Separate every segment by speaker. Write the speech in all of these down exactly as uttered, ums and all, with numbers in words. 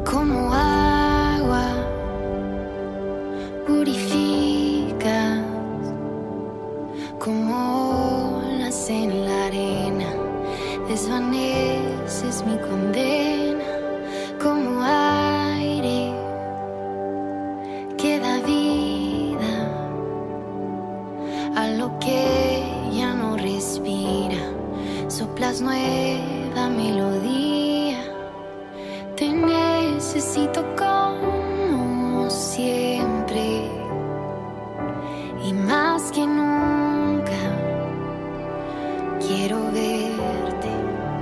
Speaker 1: como agua, purificas como olas en la arena, desvaneces mi condena como aire que da vida a lo que ya no respira, soplas nueva melodía, te necesito como siempre y más que nunca quiero verte.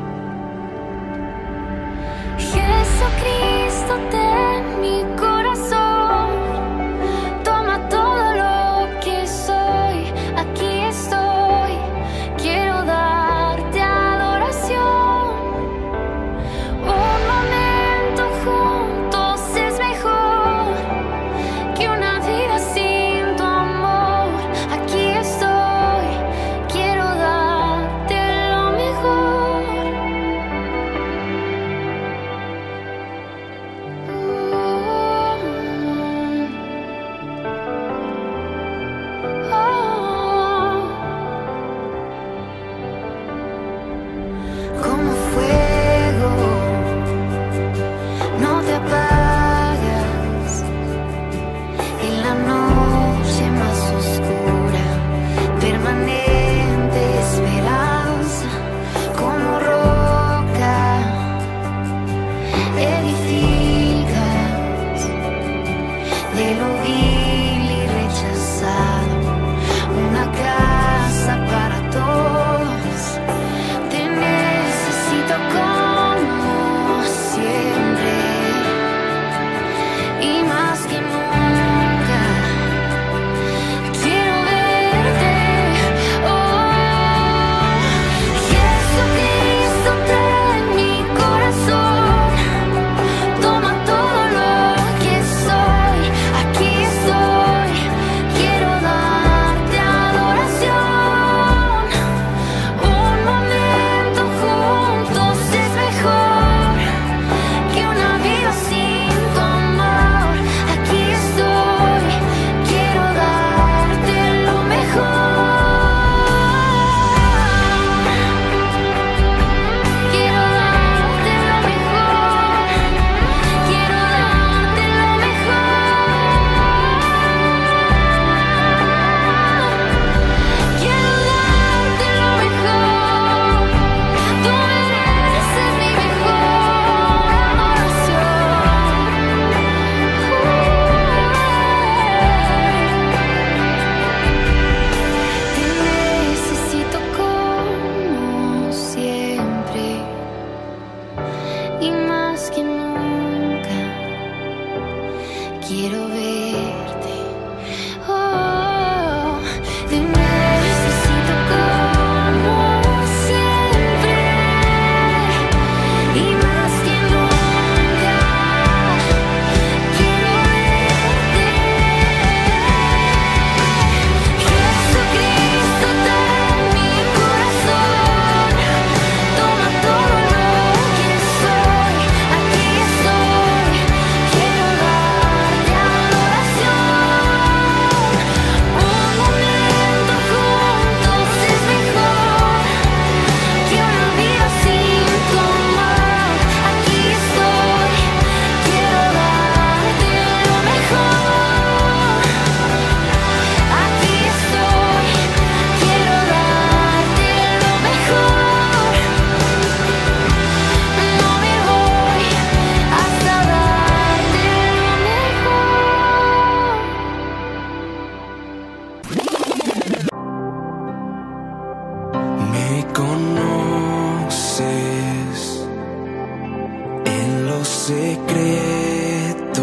Speaker 1: Jesucristo, ten mi corazón, toma todo lo que soy, aquí estoy, quiero darte adoración. Un momento juntos es mejor que una vida sin tu amor, aquí estoy, quiero darte lo mejor. Como fuego, no te apagas en la noche más oscura, permanente esperanza, como roca, edificas de lo vil y rechazado, una casa para todos. Te necesito como siempre y más que nunca quiero verte. Oh, Jesucristo, ten mi corazón, toma todo lo que soy, aquí estoy, quiero darte adoración. Un momento juntos es mejor que una vida sin tu amor, aquí estoy, quiero darte lo mejor. Quiero darte lo mejor, quiero darte lo mejor. Quiero darte lo mejor, tú mereces mi mejor adoración. Te necesito como siempre y más que nunca quiero verte. Oh, te necesito como siempre y más que nunca quiero verte. Jesucristo, ten mi corazón, toma todo lo que soy, aquí estoy, quiero darte adoración. Un momento juntos es mejor que una vida sin tu amor, aquí estoy, quiero darte lo mejor. Aquí estoy, quiero darte lo mejor. No me voy hasta darte lo mejor.
Speaker 2: Me conoces en lo secreto,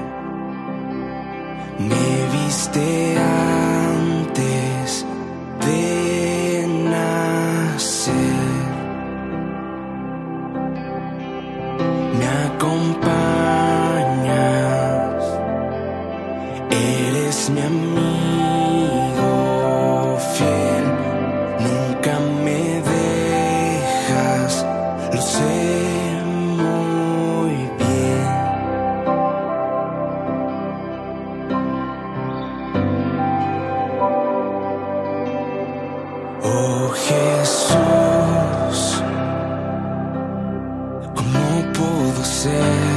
Speaker 2: me viste antes de nacer, me acompañas, eres mi amigo fiel, nunca me dejas, lo sé muy bien. ser.